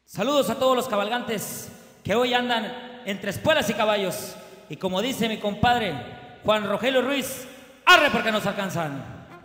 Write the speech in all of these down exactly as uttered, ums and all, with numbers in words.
Saludos a todos los cabalgantes que hoy andan entre espuelas y caballos. Y como dice mi compadre Juan Rogelio Ruiz, arre porque nos alcanzan.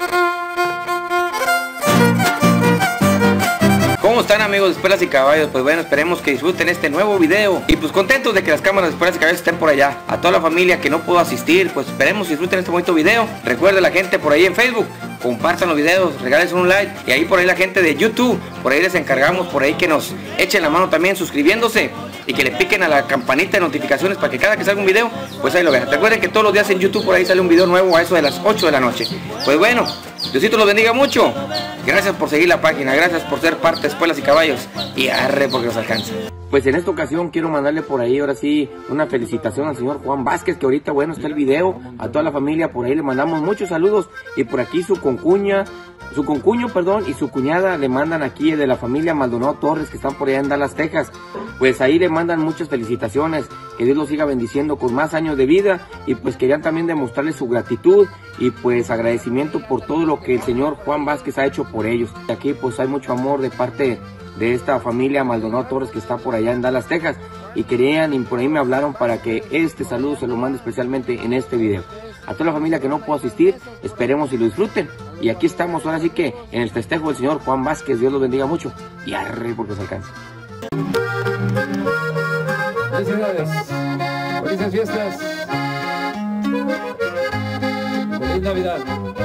¿Cómo están, amigos de Espuelas y Caballos? Pues bueno, esperemos que disfruten este nuevo video. Y pues contentos de que las cámaras de Espuelas y Caballos estén por allá. A toda la familia que no pudo asistir, pues esperemos que disfruten este bonito video. Recuerden la gente por ahí en Facebook, compartan los videos, regalen un like. Y ahí por ahí la gente de YouTube, por ahí les encargamos, por ahí que nos echen la mano también suscribiéndose. Y que le piquen a la campanita de notificaciones para que cada que salga un video, pues ahí lo vean. Recuerden que todos los días en YouTube por ahí sale un video nuevo a eso de las ocho de la noche. Pues bueno, Diosito los bendiga mucho. Gracias por seguir la página, gracias por ser parte de Espuelas y Caballos. Y arre porque nos alcanza. Pues en esta ocasión quiero mandarle por ahí, ahora sí, una felicitación al señor Juan Vázquez, que ahorita, bueno, está el video. A toda la familia por ahí le mandamos muchos saludos. Y por aquí su concuña, su concuño, perdón, y su cuñada le mandan aquí de la familia Maldonado Torres, que están por allá en Dallas, Texas. Pues ahí le mandan muchas felicitaciones, que Dios los siga bendiciendo con más años de vida. Y pues querían también demostrarle su gratitud y pues agradecimiento por todo lo que el señor Juan Vázquez ha hecho por ellos. Aquí pues hay mucho amor de parte de esta familia Maldonado Torres que está por allá en Dallas, Texas, y querían, y por ahí me hablaron para que este saludo se lo mande especialmente en este video. A toda la familia que no pudo asistir, esperemos y lo disfruten. Y aquí estamos ahora sí que en el festejo del señor Juan Vázquez. Dios los bendiga mucho y arre porque se alcanza. Felicidades, felices fiestas, feliz Navidad.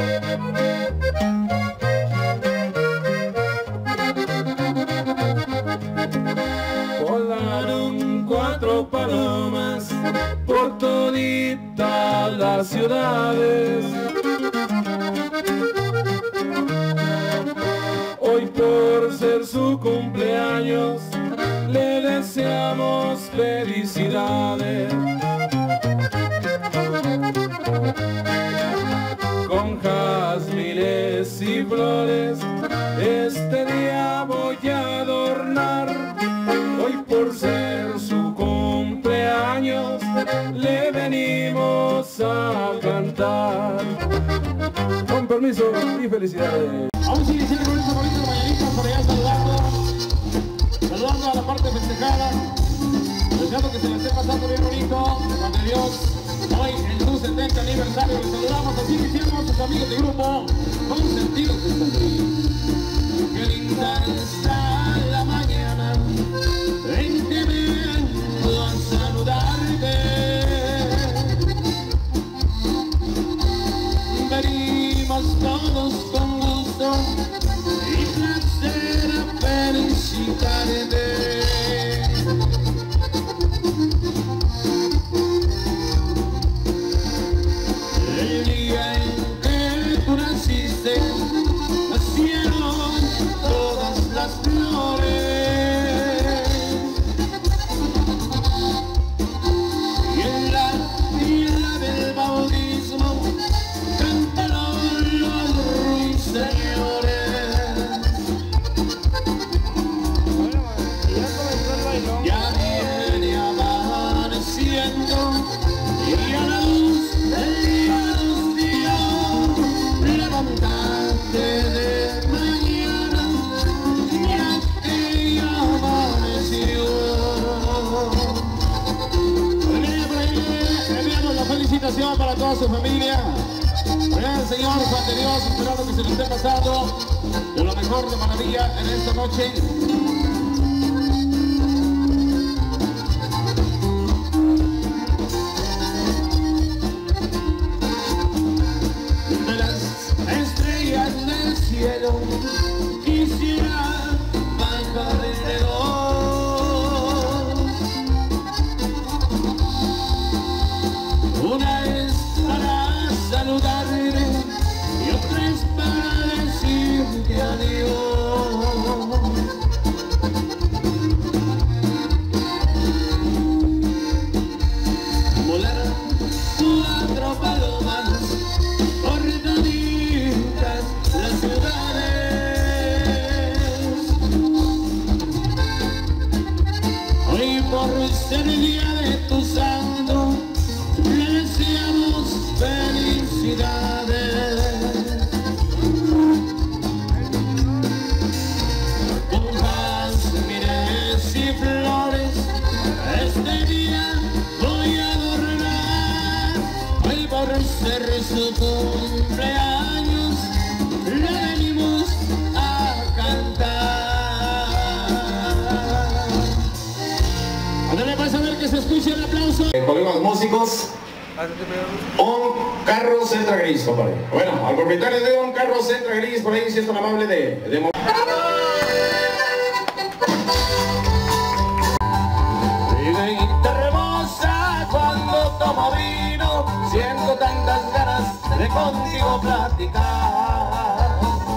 Volaron cuatro palomas por toditas las ciudades. Hoy por ser su cumpleaños le deseamos felicidades. Con jazmines y flores este día voy a adornar. Hoy por ser su cumpleaños le venimos a cantar. Con permiso y felicidades. Vamos a iniciar con esas bonitas mañanitas por allá saludando. Saludando a la parte festejada, deseando que se la esté pasando bien bonito, ante Dios. Hoy en su setenta aniversario les saludamos, así que hicimos sus amigos de grupo Consentidos de San Luis. Qué linda está la mañana en que vengo a saludarte. Venimos todos con gusto y placer a felicitarte. El día en que tú naciste, nacieron todas las flores. Y en la fila del bautismo cantaron los ruiseñores. Ya viene amaneciendo y a la luz del día nos dio. Levantate de mañana, ya que ya amaneció. Enviamos la felicitación para toda su familia. Vean, Señor, ante Dios, esperando que se le esté pasando de lo mejor de maravilla en esta noche. De las estrellas del cielo quisiera bajar de dos. Una es para saludarte y otra es para decirte adiós. Volaron cuatro palomas por toditas las ciudades. Hoy por ser el día de tu santo le deseamos felicidades. Con jazmines que se escuche el aplauso. Eh, colegas músicos, un carro Centra Gris, compadre. Bueno, al propietario de un carro Centra Gris, por ahí si es tan amable de... de... hermosa cuando tomo vino, siento tantas ganas de contigo platicar.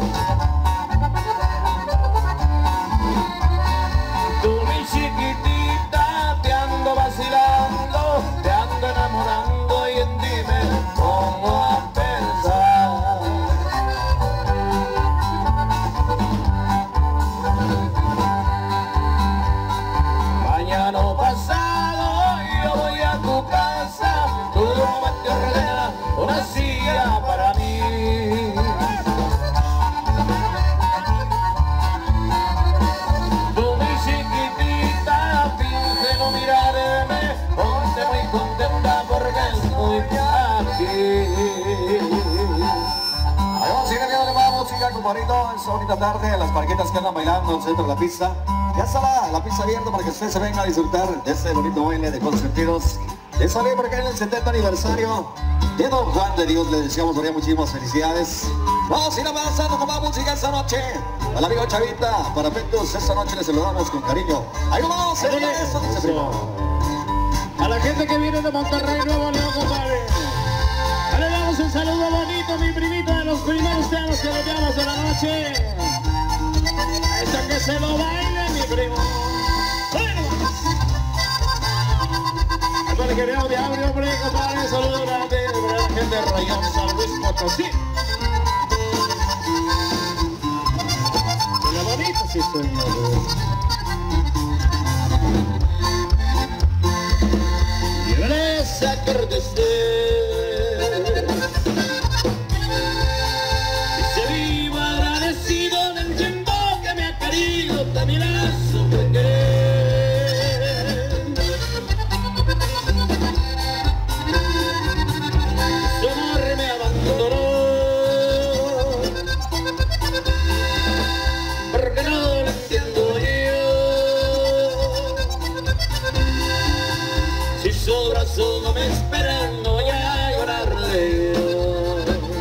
Tú mi chiquitita te ando vacilando, te ando enamorando y en ti me pongo a pensar. Mañana pasado yo voy a tu casa, tú me te ordenas una silla para mí. Tú mi chiquitita finge no mirarme, ponte muy contenta porque estoy aquí. Ahí vamos a ir viendo de más música, compadrito. Esta bonita tarde, las parquetas que andan bailando en el centro de la pista. Ya está la, la pista abierta para que usted se venga a disfrutar de este bonito baile de consentidos. De salir porque en el setenta aniversario de Don Juan de Dios le deseamos todavía muchísimas felicidades. Vamos a ir avanzando con más música esta noche. Al amigo Chavita, para Petus, esta noche le saludamos con cariño. Ahí vamos, se viene esto, dice primo. A la gente que viene de Monterrey, Nuevo León, compadre. Ahora le damos un saludo bonito, mi primito, de los primeros temas que le damos de la noche. Esta que se lo baile, mi primo. Para que veamos de abre, hombre, compadre. Saludos grande para la gente de Rayón, San Luis Potosí. Hola, bonito, sí, señor. Llévale esa cartesera y se viva agradecido del tiempo que me ha querido también a su querer. Su amor me abandonó porque no lo entiendo yo. Si su brazo no me espera, no voy a llorarle yo.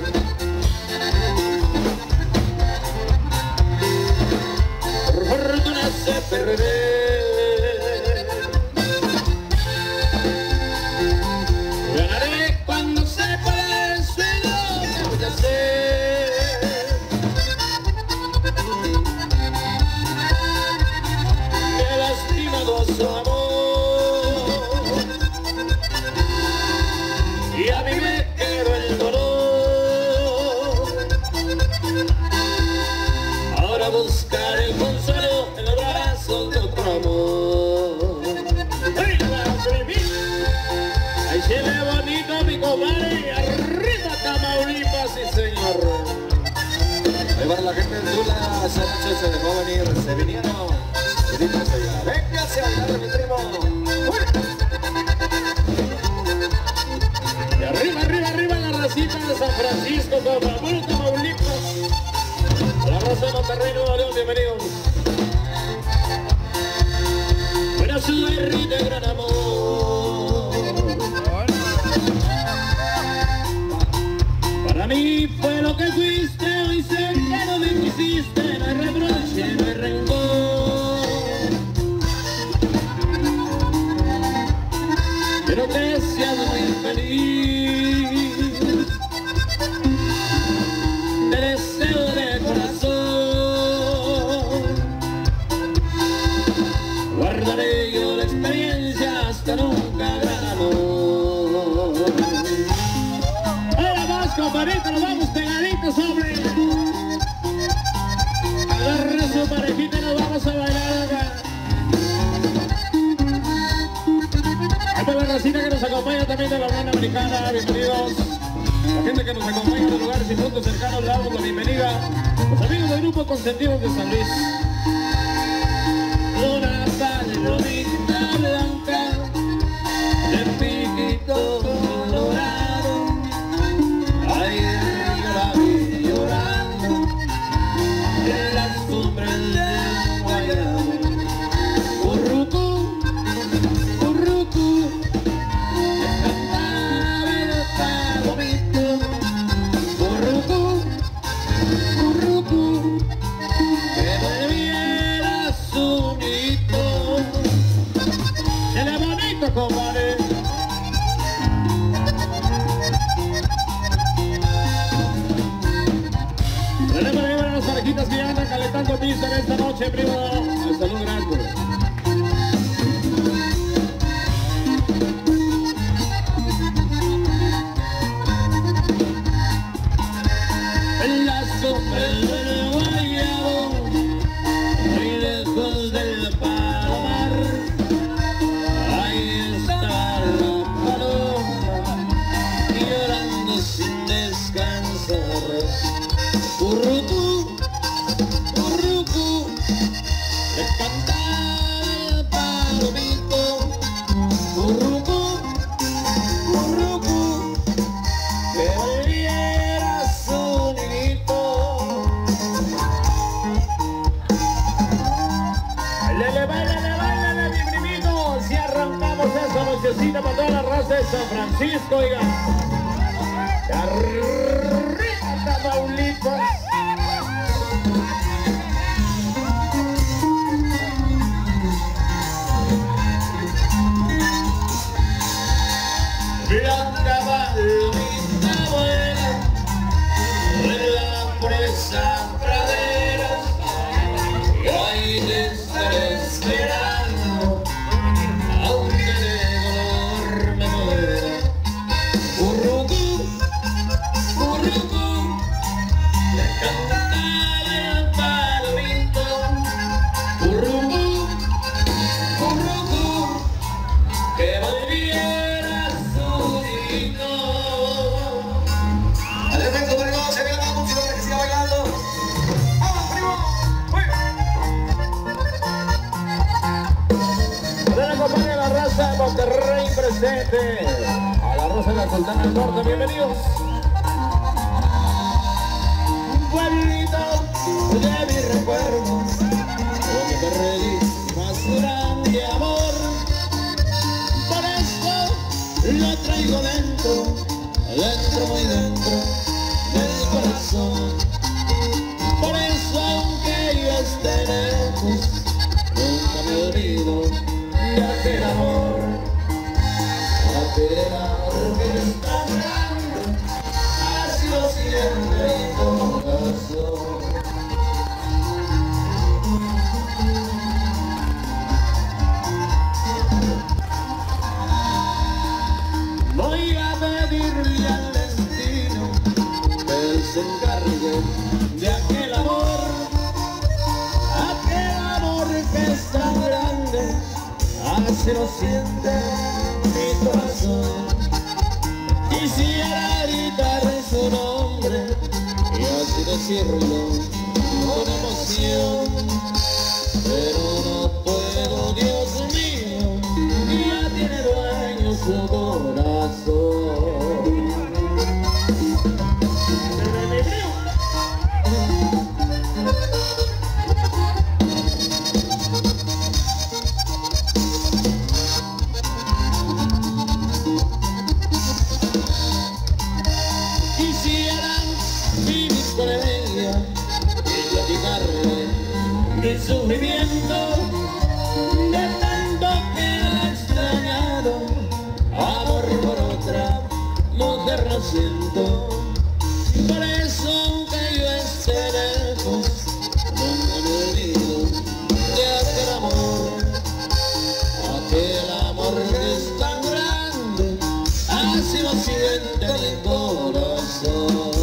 Por fortuna se perder. Ganaré cuando sepa el suelo que voy a hacer. Me ha lastimado su amor y a mí me quedó el dolor. Ahora buscaré el consuelo en los brazos de otro amor. Ahí se ve bonito, mi compadre. Arriba Tamaulipas, sí, señor. Ahí va la gente de Tula, esa noche se dejó venir, se vinieron. Venga hacia bailar, mi primo. Y arriba, arriba, arriba la racita de San Francisco, Tamaulipas, Tamaulipas. La raza de Monterrey, Nuevo León, bienvenidos. Buena suerte de gran amor. Para mí fue lo que fuiste, hoy sé que no me quisiste, no hay reproche, no hay rencor. Quiero que seas muy feliz, te deseo de corazón. Guardaré yo la experiencia hasta nunca, gran amor. Ahora vamos, compadrito, nos vamos pegaditos, hombre. Agarra su parejita y nos vamos a bailar acá. Ahí está la racita que nos acompaña también de la Unión Americana, bienvenidos. La gente que nos acompaña de lugares y puntos cercanos, le damos la bienvenida. Los amigos del grupo Consentidos de San Luis. Una palomita blanca de piquito colorado, ayer yo la vi llorando en las cumbres del Guayabo. Currucú, currucú, Eso, compadre. Tenemos ahí a las parejitas que ya andan calentando pista en esta noche, primo. Hasta luego, grande. En la sombra del guayabo, muy lejos del palomar, ahí está la paloma, llorando sin descansar. Currucú, currucú, le cantaba el palomito. Currucú, currucú, que volviera su niñito. Bailale, bailale, bailale, mi primito. Si arrancamos esa nochecita para toda la raza de San Francisco, oiga. Arriba, Tamaulipas. Blanca palomita buena, de la presa praderas, y ahí te estaré esperando, aunque de dolor me muera. Currucú, currucú, le cantaba el palomito. Currucú, currucú, que volviera su niño. Al efecto, primo, se ve la música para que siga bailando. ¡Vamos, primo! Ven, acompaña a la raza de Monterrey presente. A la raza de la Sultana del Norte, bienvenidos. Un pueblito de mi recuerdo, donde perdí más grande amor. Por eso lo traigo dentro, dentro, muy dentro del corazón. Por eso, aunque yo esté lejos, nunca me olvido de aquel amor, aquel amor que es tan grande, así lo siente mi corazón. Voy a pedirle al destino que se encargue de aquel amor, aquel amor que es tan grande, así lo siente mi corazón. Quisiera gritar su nombre y así decirlo con emoción, pero no puedo, Dios mío, ya tiene dueño su corazón. Quisieran vivir con ella y platicarle mi sufrimiento, de tanto que la he extrañado, amor por otra mujer lo siento. Por eso, aunque yo esté lejos, nunca me olvido de aquel amor, aquel amor que es tan grande, así lo siente mi corazón.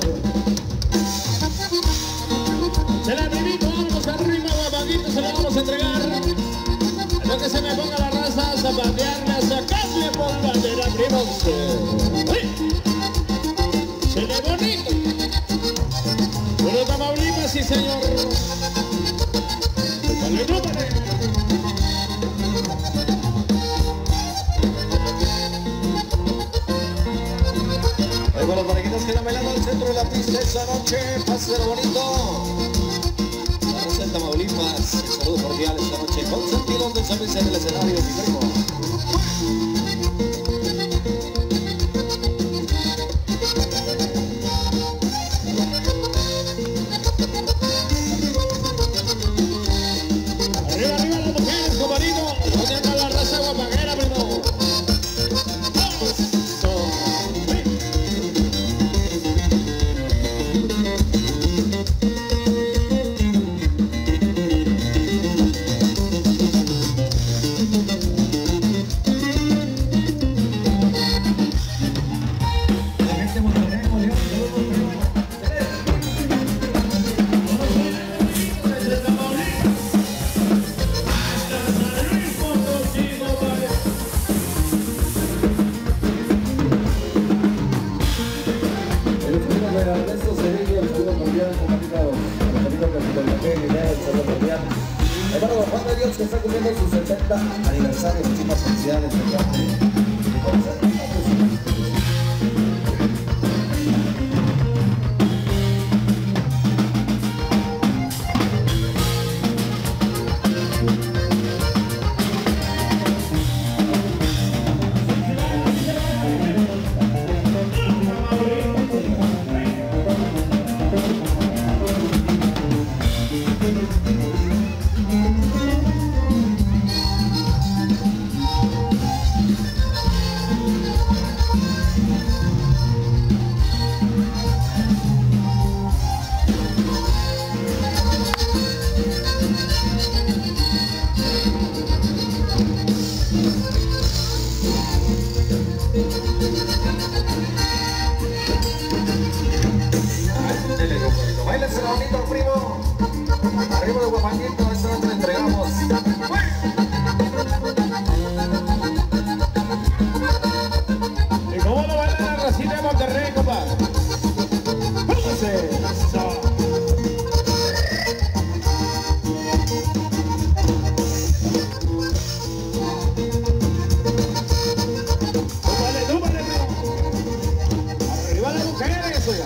Se la primito, vamos arriba, guapaguito, se la vamos a entregar. Lo que se me ponga la raza a zapatearme, a sacarle por bandera, primo. ¡Uy! Se le bonito. Bueno, Tamaulipas, sí señor. Dale, dale. Ahí con los parejitas que están bailando al centro de la pista esta noche. Páselo bonito. La raza de Tamaulipas, el saludo cordial esta noche. Consentidos de San Vicente del escenario, mi primo. Arriba, arriba las mujeres, compadrito. ¿Dónde anda la raza guapaguera, primo? que está cumpliendo su setenta aniversario. Muchísimas felicidades de parte de Concepto. Báilese bonito, primo. Arriba de Guapanguito, esta noche le entregamos. ¿Y cómo lo baila la racita de Monterrey, compa? ¡Póngase! ¡Túmbale, túmbale, primo! ¡Arriba las mujeres, oiga!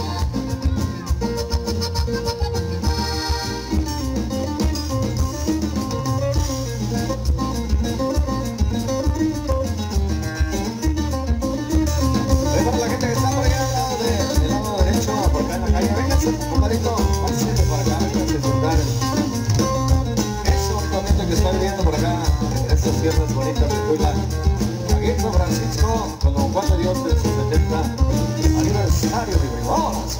Compadrito, pásate por acá, venga a disfrutar ese bonito ambiente que está viviendo por acá, esas tierras bonitas de Puebla. Aquí en San Francisco, con Don Juan de Dios de su setenta aniversario, mi primo. ¡Vámonos!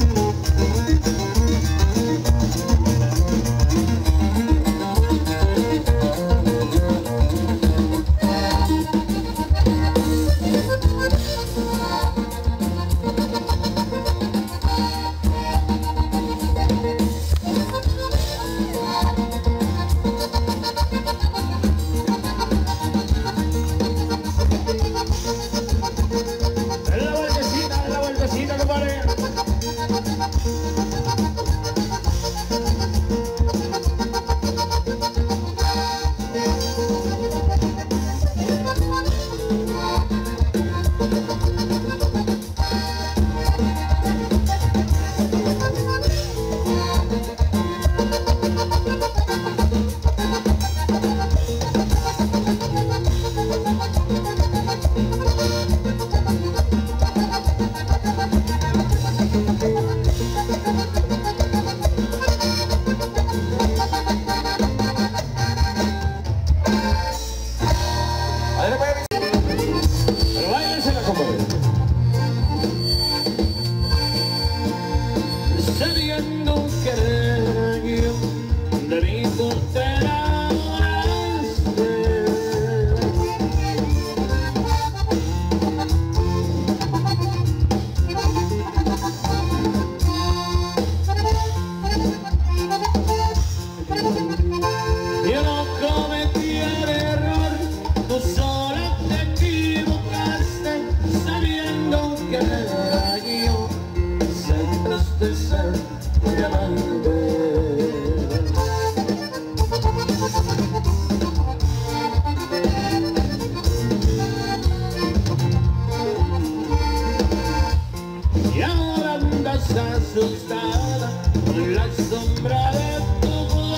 asustada por la sombra de tu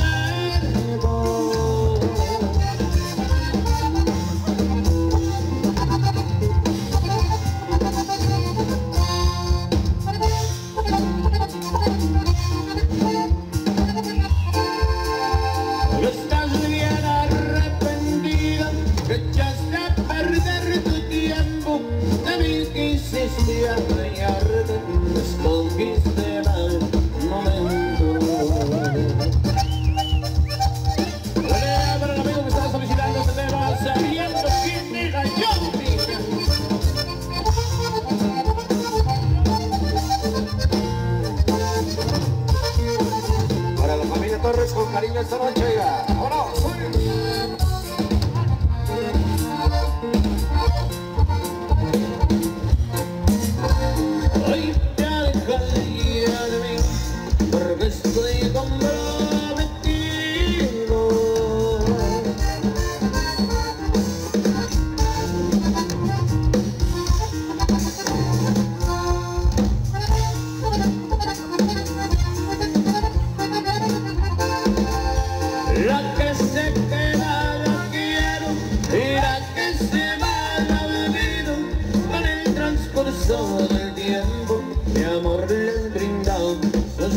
cuerpo. Estás bien arrepentida, que echaste a perder tu tiempo, de mí quisiste arañarte, escogiste mal momento. Pelea para el amigo que estaba solicitando este tema, sabiendo quién era yo, niña. Para la familia Torres con cariño esta noche, oiga. ¡Vámonos!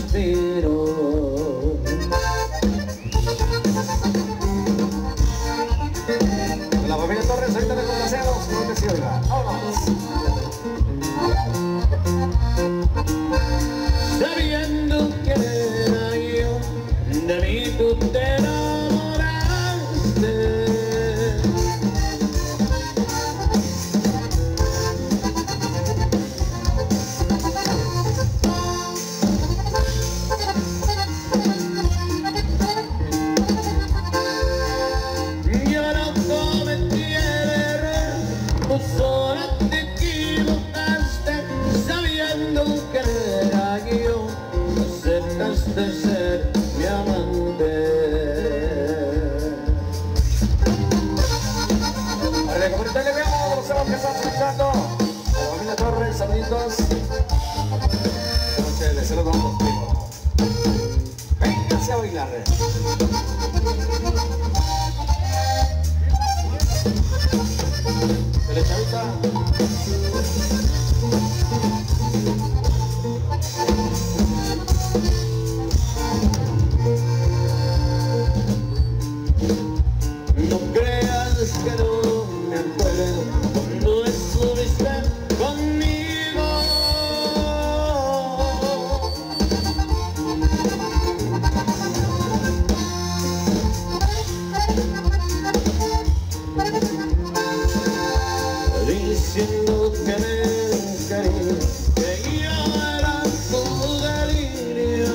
respiro. La familia Torres, ahorita le complacemos, creo que sí, oiga. Vámonos. Sabiendo que era yo, de mí tú te enamoraste. Yo no cometí el error, tú sola te equivocaste, sabiendo que era yo, aceptaste ser mi amante. Vale, comentario le veamos los temas que están escuchando. A la familia Torres, saluditos. Esta noche de celos vamos contigo. Véngase a bailar. Dale, chavita. No creas que no me acuerdo cuando estuviste conmigo. Diciendo que me querías, que yo era tu delirio.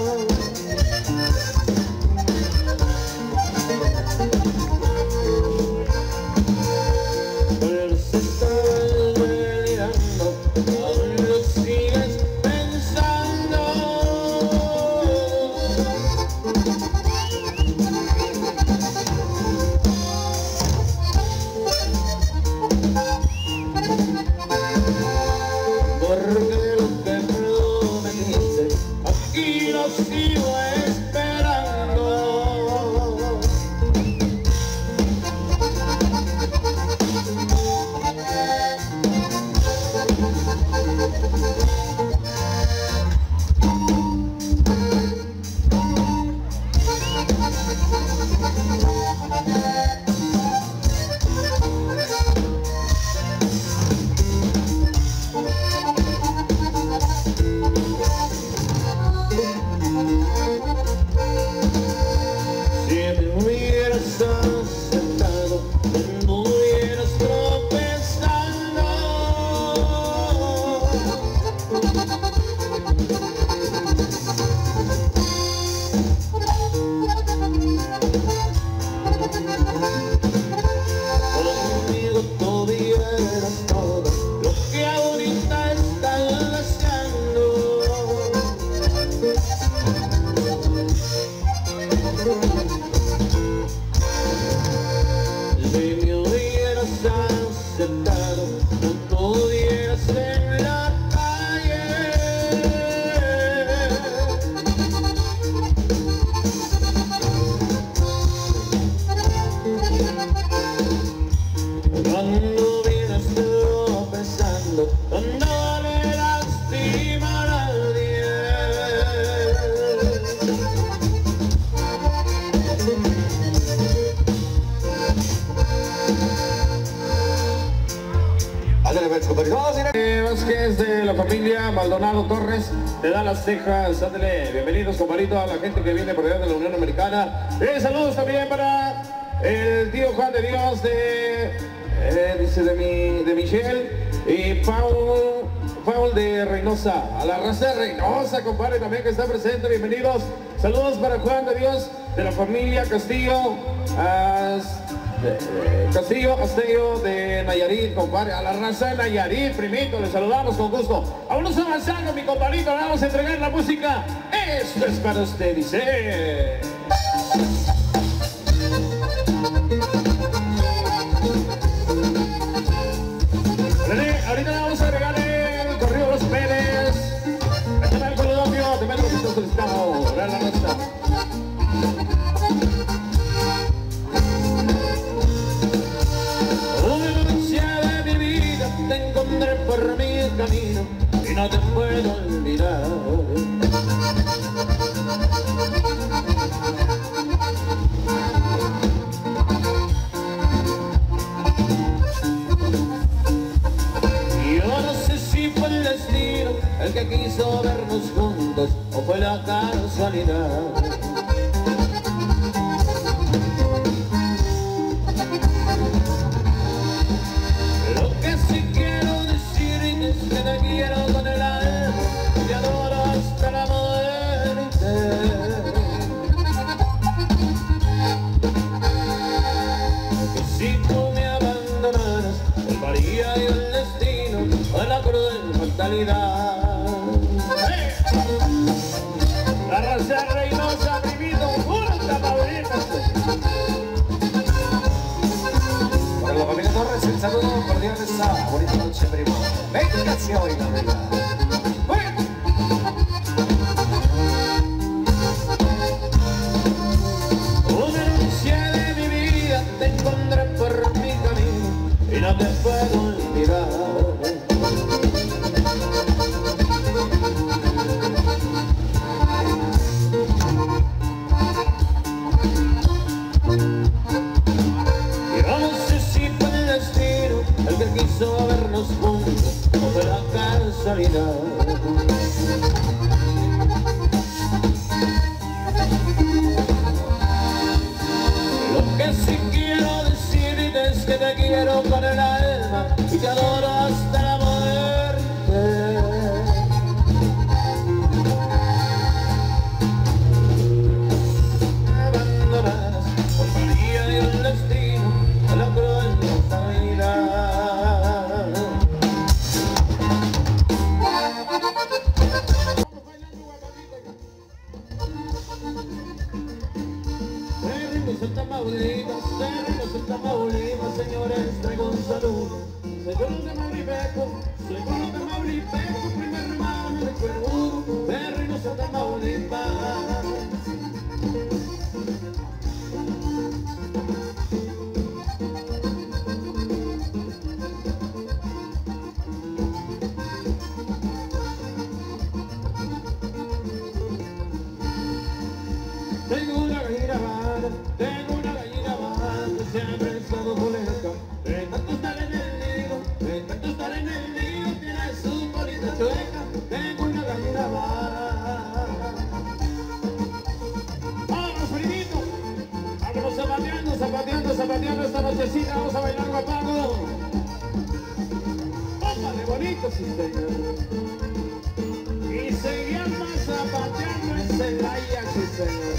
Pero se estás delirando, aún lo sigues pensando. Porque lo que prometiste, aquí lo sigo esperando. Si me hubieras aceptado, no hubieras tropezando. Conmigo tuvieras todo lo que ahorita estás deseando. Si me hubieras aceptado, no pudieras en la calle. Cuando vienes tropezando, no le lastima a nadie. Ándale, pues, compadrito. Vamos a ir a... Eh, Vázquez de la familia Maldonado Torres de Dallas, Texas. Ándale, bienvenidos, compadrito, a la gente que viene por allá de la Unión Americana. Eh, saludos también para el tío Juan de Dios de, eh, dice de mi, de Michelle y Paul, Paul de Reynosa, a la raza de Reynosa, compadre, también que está presente. Bienvenidos. Saludos para Juan de Dios de la familia Castillo. a Eh, Castillo, Castillo de Nayarit, compadre, a la raza de Nayarit, primito, les saludamos con gusto. Vámonos avanzando, mi compadrito, le vamos a entregar la música. Esto es para usted, dice. Dale, ahorita le vamos a agregar el corrido Los Pérez. Este es el colodopio, te meto lo que está solicitado, la raza. Te encontré por mi camino y no te puedo olvidar. si tú me abandonaras, salvaría yo el destino de la cruel fatalidad. ¡Hey! La raza reinosa, primito, pura Tamaulipas. Para la familia Torres, el saludo cordial de esta bonita noche, primo. Venga hacia hoy, la verdad. Una noche de mi vida te encontré por mi camino y no te puedo olvidar. El que quiso vernos juntos, no fue la casualidad. Lo que sí quiero decirte es que te quiero con el alma y te adoro hasta la muerte. Me abandonarás, volvería y el destino a la cruel fatalidad. Tamaulipas, Cerritos, Tamaulipas, señores, traigo un saludo. Soy un tamaulipeco, soy un tamaulipeco, primer hermano de Cuervudo, Cerritos, Tamaulipas. Tengo una gallina vana, tengo una gallina vana, siempre he estado coleca. De tanto estar en el nido, de tanto estar en el nido, tiene su colita chueca. Tengo una gallina vana. ¡Vámonos, primito! Vámonos zapateando, zapateando, zapateando esta nochecita, vamos a bailar guapango. ¡Póngale bonito, sí señor! Y seguimos zapateando en Celaya, sí señor.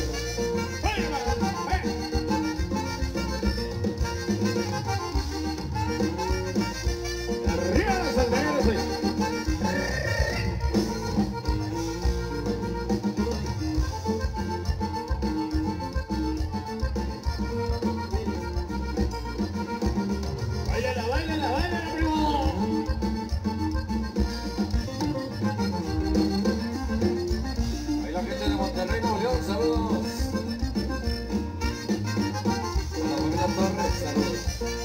Báilala, báilala, báilala, primo. Ahí la gente de Monterrey, Nuevo León, saludos. A la familia Torres, saludos.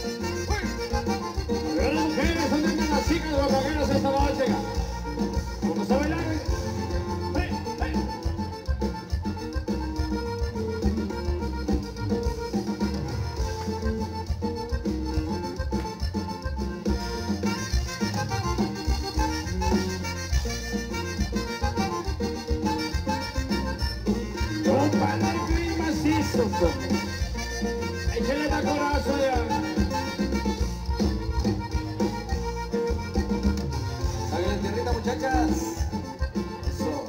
Pero las mujeres, ¿dónde están las chicas de guapagueros esta noche? ¿Cómo se bailar? ¡Hey, hey! ¡Compadre, el clima macizo! ¡Échale la coraza ya! Salgan en tierrita, muchachas. Eso.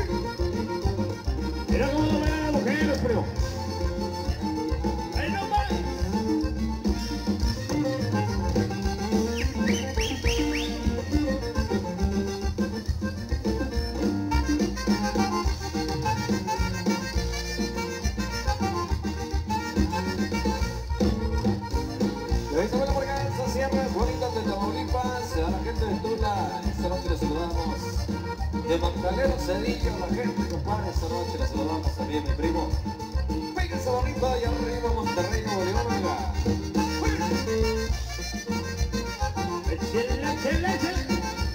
Mira cómo lo bailan las mujeres, primo. ¡Ahí no más! De ahí se vuelve por acá, esas sierras bonitas de Tamaulipas. A la gente de Tula, esta noche les saludamos. De Magdaleno Cedillo, a la gente, compadre, esta noche les saludamos también, mi primo. Véngase bonito, allá arriba, Monterrey, Nuevo León, oiga. ¡Échale, échale, échale!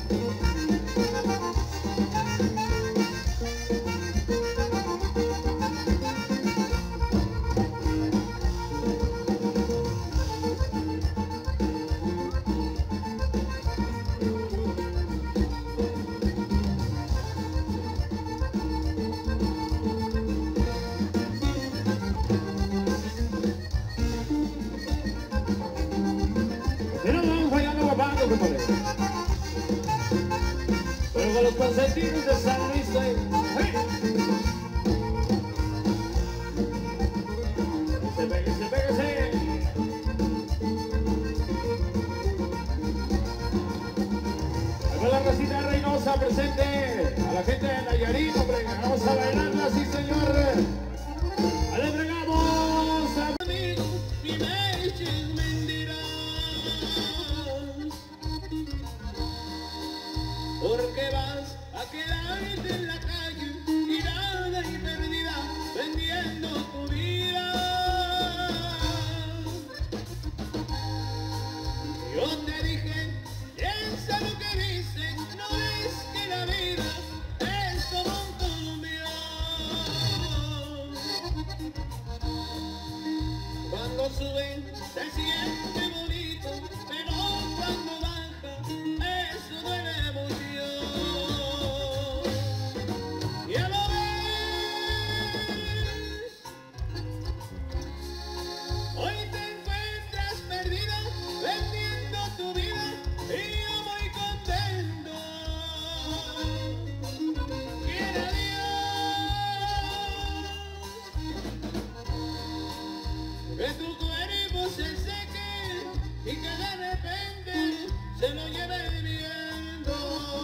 compadre. Pero con los consentidos de San Luis estoy... ¡Hey! Se pegue, se pegue, se... está presente a la gente de Nayarit, hombre. Vamos a bailarla, sí, señor. Le entregamos a amigo mi leche mentirás, porque vas a quedarte en la calle, tirada y perdida, vendiendo tu vida. Yo te dije, piensa lo que dicen, no es que la vida es como un colombiano. Cuando sube se siente bonito, pero cuando baja eso duele mucho. Ya lo ves, hoy te encuentras perdida, vendiendo tu vida y yo muy contento. Quiera Dios que tu cuerpo se seque y que de repente se lo lleve el viento.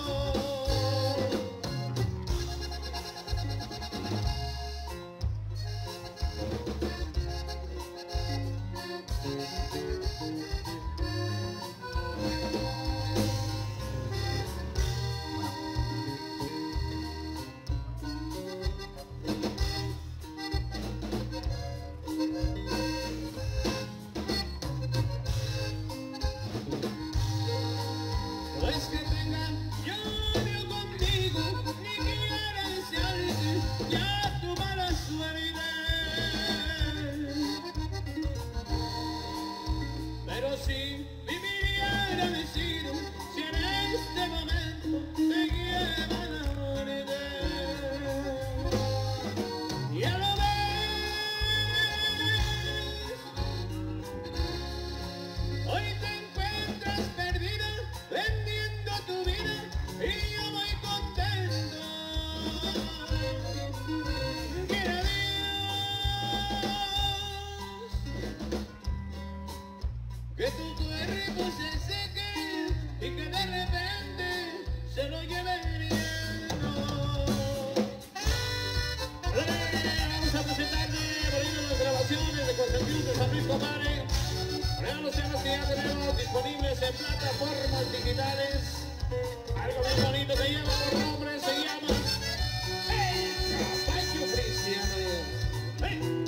No es que tenga yo odio contigo, ni quiera desearte ya tu mala suerte, pero sí viviría agradecido si en este momento te lleva la muerte. Ya lo ves, hoy te encuentras perdida, vendiendo tu vida y yo muy contento. Quiera Dios que tu cuerpo se seque y que de repente se lo lleve el viento. Vamos a presentarle por ahí las grabaciones de Consentidos de San Luis, compadre. Vean los temas que ya tenemos disponibles en plataformas digitales. Algo muy bonito se llama, por nombre se llama El Caballo Cristiano. ¡Ven!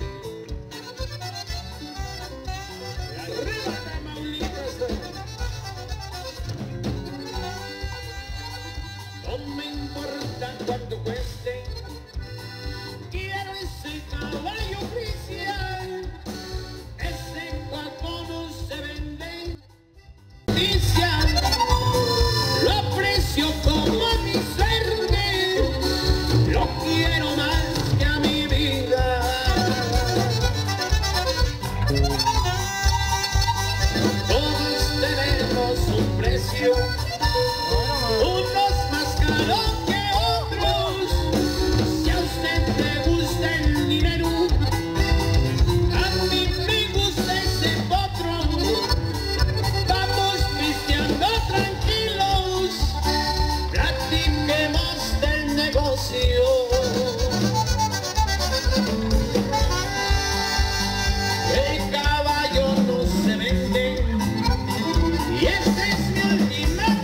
Y arriba Tamaulipas. No me importa cuánto cueste, quiero ese caballo cristiano. Ese cual como se vende, cristiano, lo aprecio como a mi suerte, lo quiero más que a mi vida. Todos tenemos un precio, unos más caros que otros. Si a usted le gusta el dinero, a mí me gusta ese potro. Vamos pisteando tranquilos, platiquemos del negocio. El caballo no se vende y esta es mi última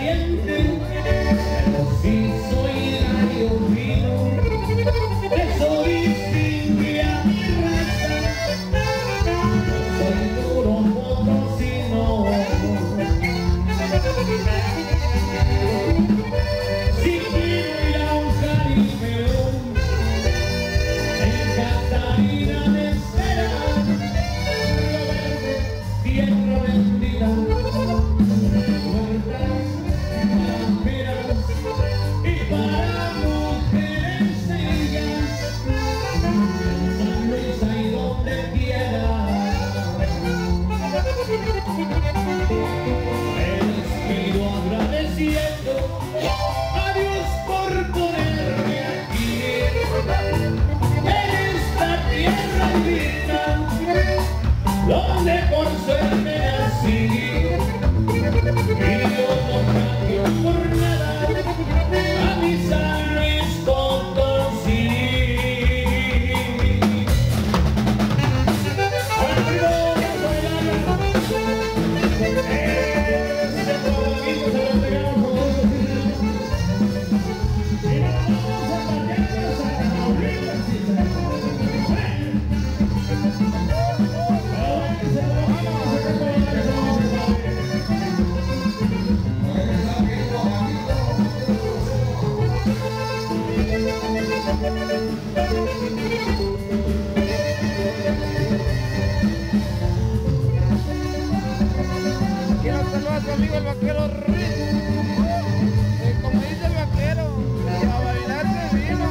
valiente, sí soy Darío Vino, eso distingue a mi raza, soy puro potosino. Si quiero ir a un Caribe, en Catarina me espera, tierra bendita, puertas, palmeras y para mujeres ellas, en San Luis y donde quiera. Me despido agradeciendo a Dios por ponerme aquí en esta tierra linda, donde por suerte nací, y yo no cambio por nada a mi San Luis Potosí. Ahora primo, vamos a bailar. Ese poquito se lo pegamos con otro sitio. Y nos vamos a patearnos a la ahorita, sí, se Quiero saludar a su amigo el vaquero Ruiz. Eh, como dice el vaquero, a bailar se vino.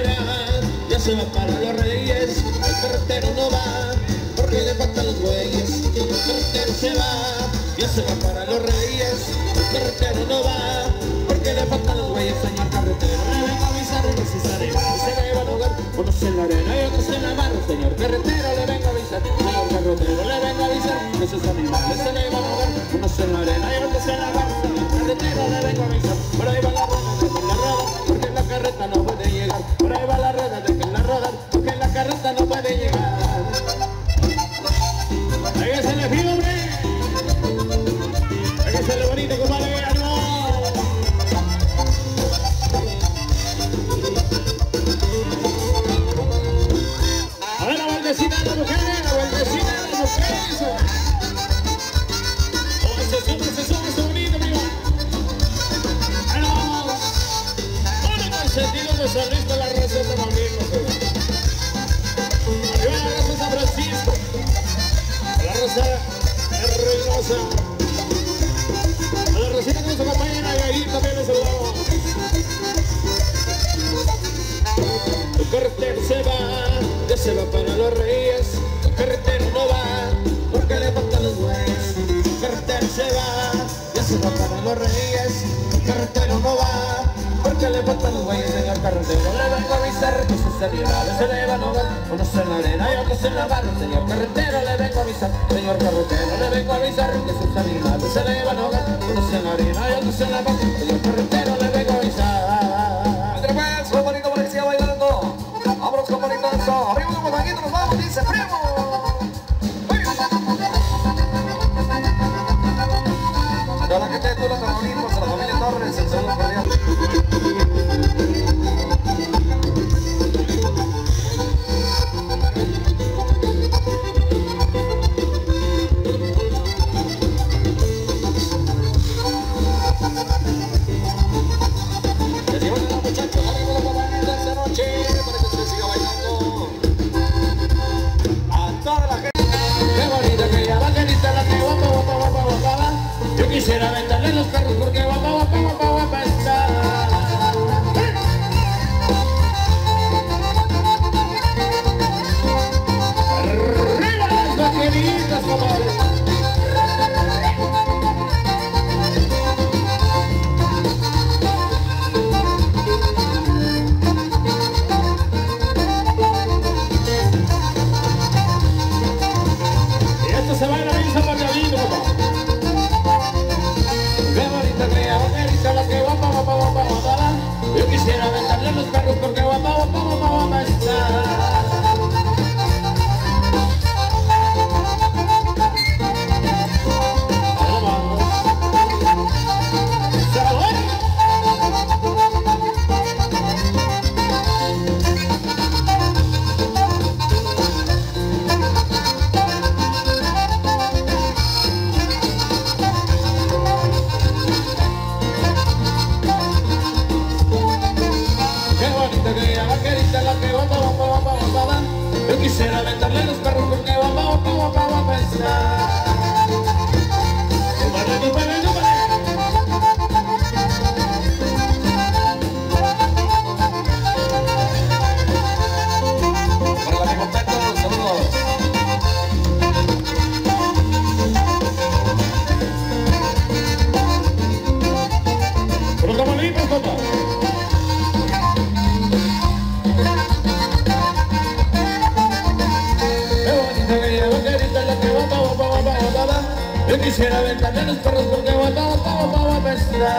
va, ya se va para los Reyes. El carretero no va, porque le faltan los bueyes. El carretero se va, ya se va para los Reyes. El carretero no va, porque le faltan los bueyes. Señor carretero, le vengo a avisar que si sale mal se le va a ahogar. Unos en la arena y otros en la mar. Señor carretero, le vengo a avisar. Señor carretero, le vengo a avisar que sus animales se le van a ahogar. Unos en la arena y otros en la mar. Señor carretero, le vengo a avisar. Por ahí va la rueda, dejen la rueda, porque en la carreta no puede llegar. Por ahí va la rueda, dejen la rueda, porque en la carreta no puede llegar. Hágase el frío, hombre. Hágase lo bonito, compadre. ¡Ánimo! A ver la vueltecita de las mujeres, la vueltecita de las mujeres. Oh, se sube, se sube, se bonito, amigo. Ahí vamos. Uno con sentido de San Luis con la raza de Tamaulipas. Arriba la raza de San Francisco. La raza es Reynosa. A la racita que nos acompañan ahí también les saludamos. El carretero se va, ya se va para los Reyes. El carretero no va, porque le faltan los bueyes. El carretero se va, ya se va para los Reyes. El carretero no va, porque le faltan los bueyes. Señor carretero, le vengo a avisar que sus animales se le van a ahogar. Unos en la arena y otros en la mar. Señor carretero, le vengo a avisar. Señor carretero, le vengo a avisar que sus animales se le van a ahogar. Unos en la arena y otros en la mar. Señor carretero, le vengo a avisar. Entre más, compadrito, para que siga bailando. Vámonos, compadrito, eso. Arriba como manguito nos vamos, dice primo. A toda la gente de Tula, Tamaulipas, a la familia Torres, el saludo cordial. Quisiera venderle los carros porque guapa, guapa, guapa, guapa está. ¡Arriba las vaqueritas, comadre! Y esto se baila bien zapateadito, papá. La que guapa, guapa, guapa, guapa. Yo quisiera venderle los perros porque guapa, guapa, guapa, guapa está. Ahí vamos. ¡Sabor! Yo quisiera venderle los perros porque guapa, guapa, guapa, guapa está. ¡Súbale, súbale, súbale! Para la amigo Peto, saludos. Pero como limpios, papá. Yo quisiera venderle los perros porque guapa, guapa, guapa, guapa está.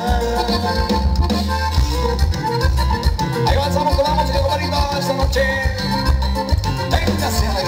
Ahí avanzamos, tomamos y compadrito esta noche. Venga, se alegre.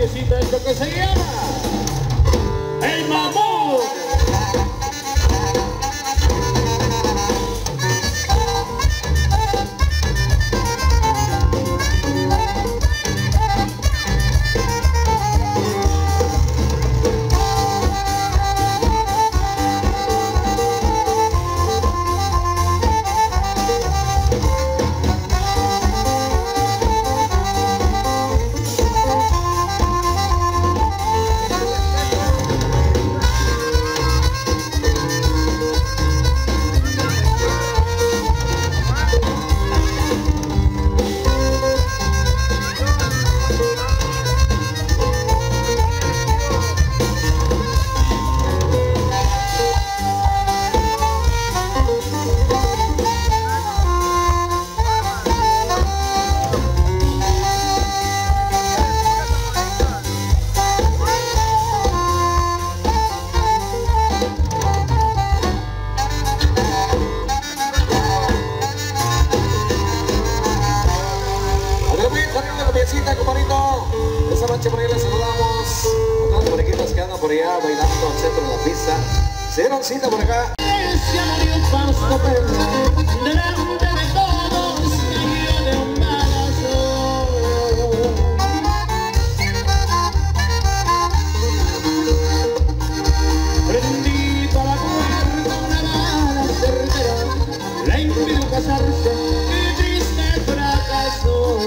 noviecita, esto que se llama El Mamón. Esa noche por ahí les saludamos a todas las parejitas que andan por allá bailando al centro de la pista. Se dieron cita por acá. Se murió el Fausto Perro, delante de todos cayó de un balazo. Prendido a la puerta una bala certera, la impidió casarse y triste fracasó.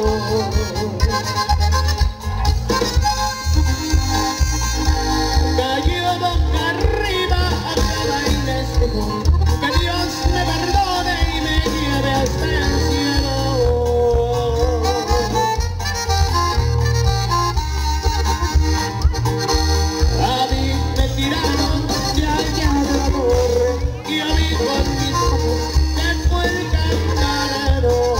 Cayó boca arriba a cada inespejo, que Dios me perdone y me lleve hasta el cielo. A mí me tiraron de allá de la torre y a mí con mis ojos que fue el campanero.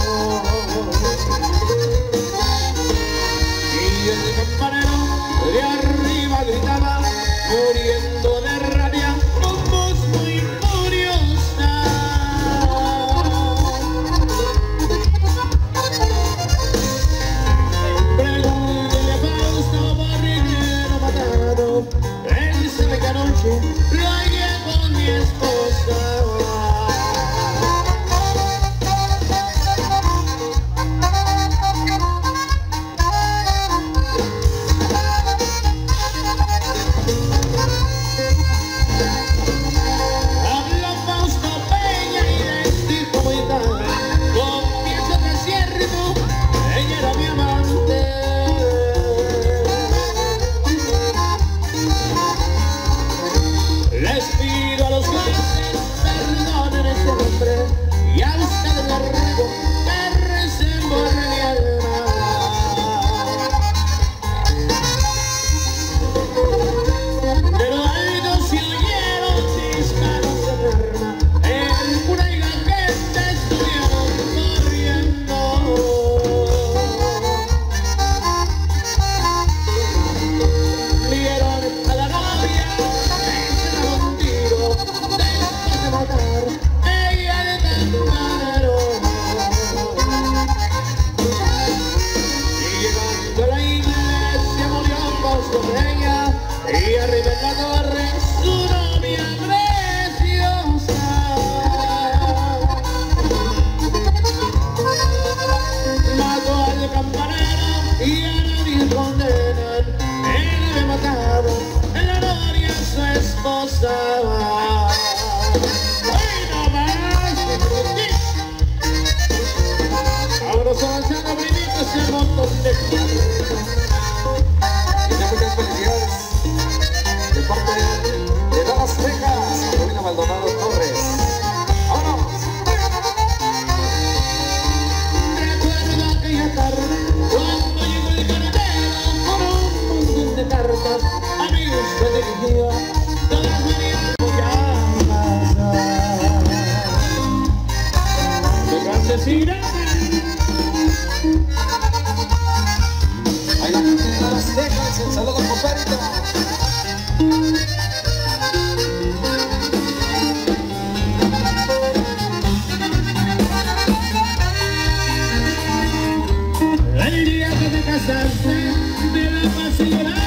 Y el campanero de arriba gritaba, muriendo de rabia, con voz muy furiosa. Pregúntele a Fausto por qué lo mataron. Él sabe que anoche lo hallé con mi esposa. Habló Fausto Peña y les dijo muy tarde, confieso que es cierto, ella era mi amante. Les pido a los jueces, perdonen este nombre, y a ustedes les ruego que recen por mi alma. De lo alto se oyeron disparos de arma, el cura y la gente estuvieron corriendo. Vieron a la novia, se daba un tiro, después de matar ella al campanero. Y llegando a la iglesia murió Fausto Peña, y arriba en la torre su novia preciosa. Mató al campanero y a nadie condenan. Él había matado en la gloria a su esposa. ¡Ay, no más! Vámonos avanzando, primitos, ese montón de Y te muchas felicidades de parte de Dallas, Texas, Carolina Maldonado Torres. ¡Vámonos! Recuerdo aquella tarde cuando llegó el cartero con un montón de cartas. A mí se dirigía, todas venían a casa. De Cancesina. Ahí la gente de Dallas, Texas, el saludo al compadrito. El día que te casaste, de la paz y llorar.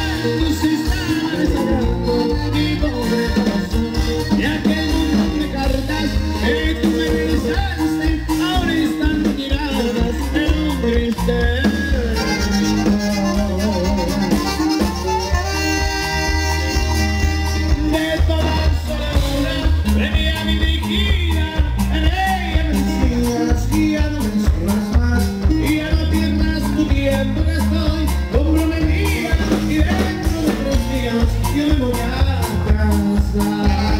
años yo me voy a casar.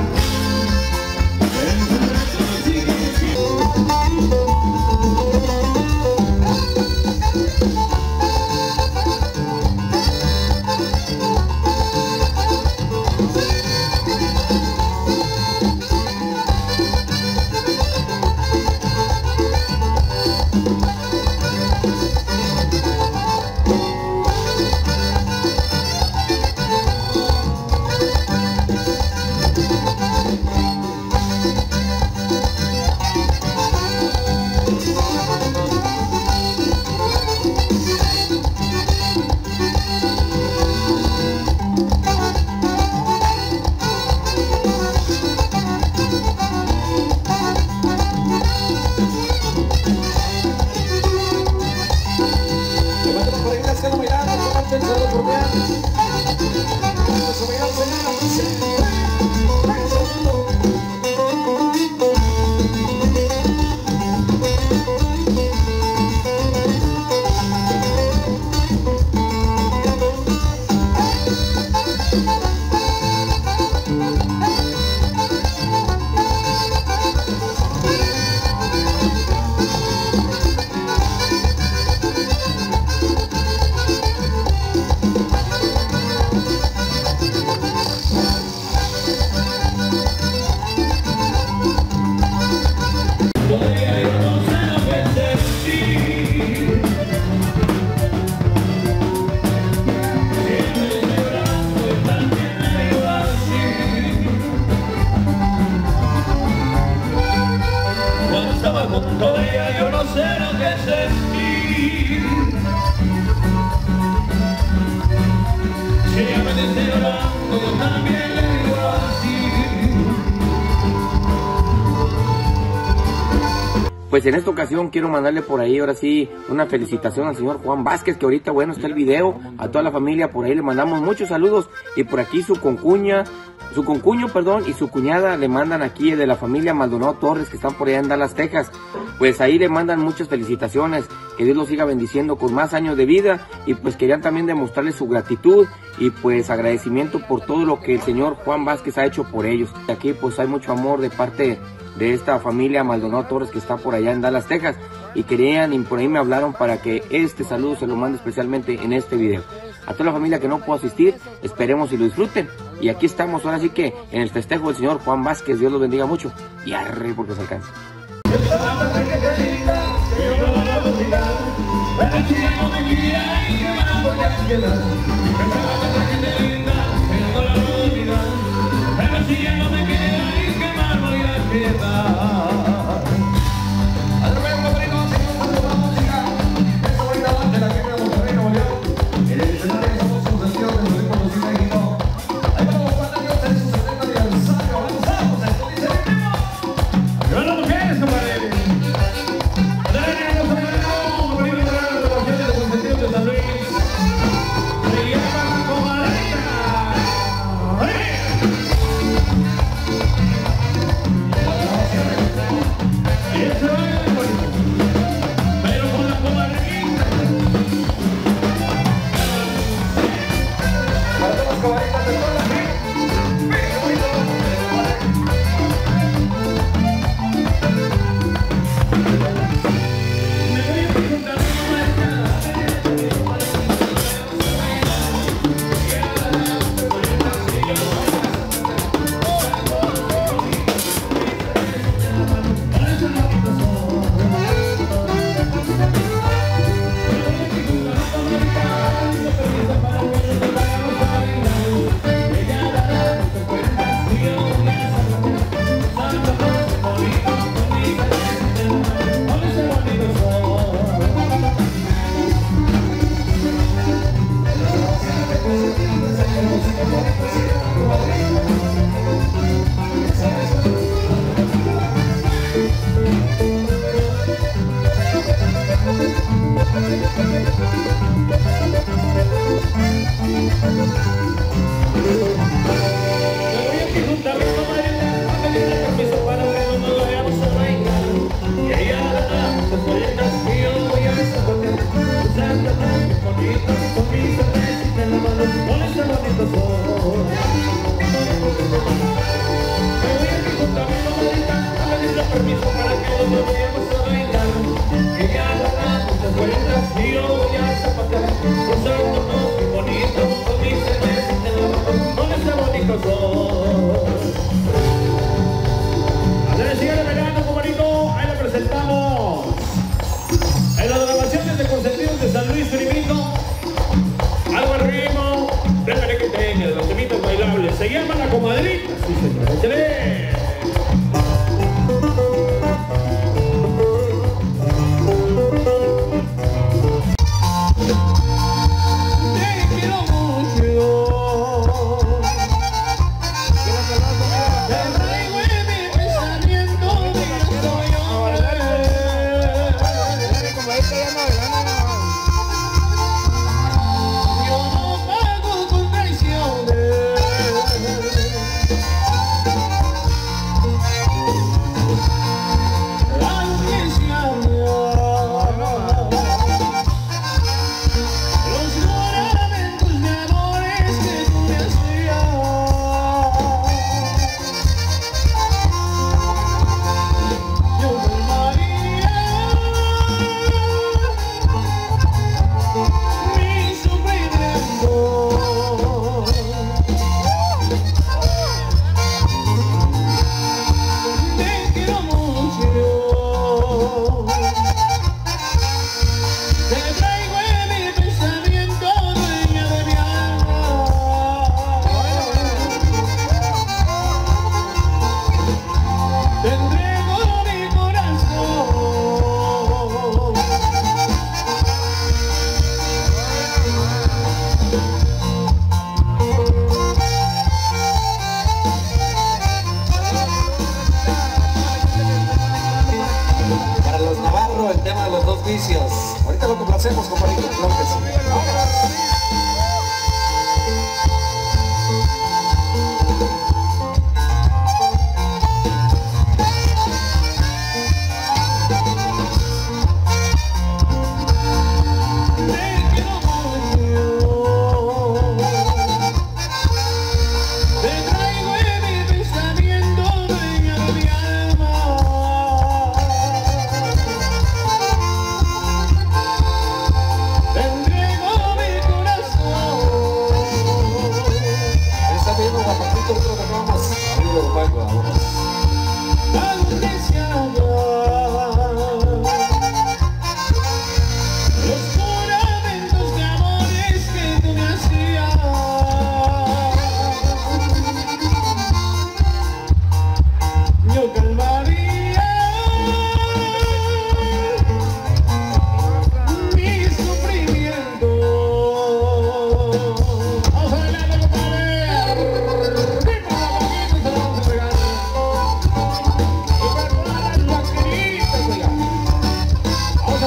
Pues en esta ocasión quiero mandarle por ahí, ahora sí, una felicitación al señor Juan Vázquez, que ahorita, bueno, está el video, a toda la familia, por ahí le mandamos muchos saludos, y por aquí su concuña, su concuño, perdón, y su cuñada le mandan aquí de la familia Maldonado Torres, que están por allá en Dallas, Texas. Pues ahí le mandan muchas felicitaciones, que Dios los siga bendiciendo con más años de vida, y pues querían también demostrarles su gratitud, y pues agradecimiento por todo lo que el señor Juan Vázquez ha hecho por ellos. Aquí pues hay mucho amor de parte de esta familia Maldonado Torres que está por allá en Dallas, Texas, y querían, y por ahí me hablaron para que este saludo se lo mande especialmente en este video. A toda la familia que no pudo asistir, esperemos y lo disfruten. Y aquí estamos ahora sí que en el festejo del señor Juan Vázquez. Dios los bendiga mucho y arre porque se alcanza. Bonito, con mi cervecita en la mano, con ese bonito sol.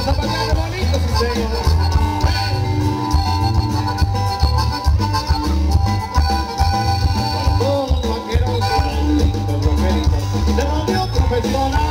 zapateando bonito, sí señor. Para todos los vaqueros, lindos roceritos, de radio profesional.